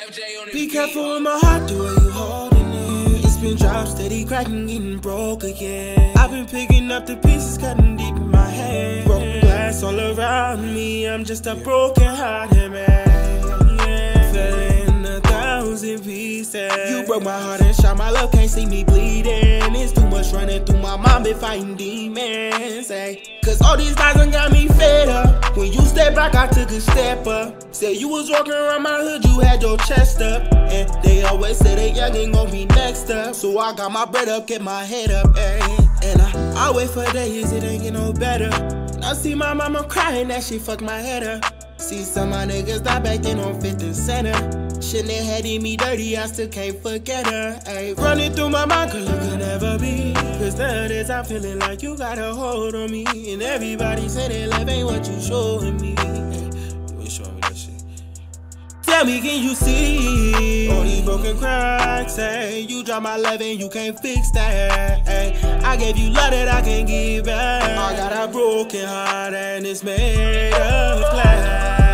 Be careful with my heart, the way you holding it. It's been dropped, steady cracking, getting broke again. I've been picking up the pieces, cutting deep in my head. Broken glass all around me, I'm just a broken hearted man. Yeah. Fell in 1,000 pieces. You broke my heart and shot my love, can't see me bleeding. It's too much running through my mind, been fighting demons. Ay. Cause all these lies done got me fed up. When you step back, I took a step up. Said you was walking around my hood, you had your chest up. And they always say they young ain't gon' be next up. So I got my bread up, get my head up, ay. And I wait for days, it ain't get no better. And I see my mama crying, that shit fucked my head up. See some of my niggas die back then on 5th and Center. Shouldn't have had in me dirty, I still can't forget her. Ay, running through my mind, cause you could never be. Cause nowadays I'm feeling like you got a hold on me. And everybody say that love ain't what you showing me. Ay, you ain't showing me that shit. Tell me, can you see all these broken cracks? Ay, you drop my love and you can't fix that. Ay, I gave you love that I can't give back. I got a broken heart and it's made of glass.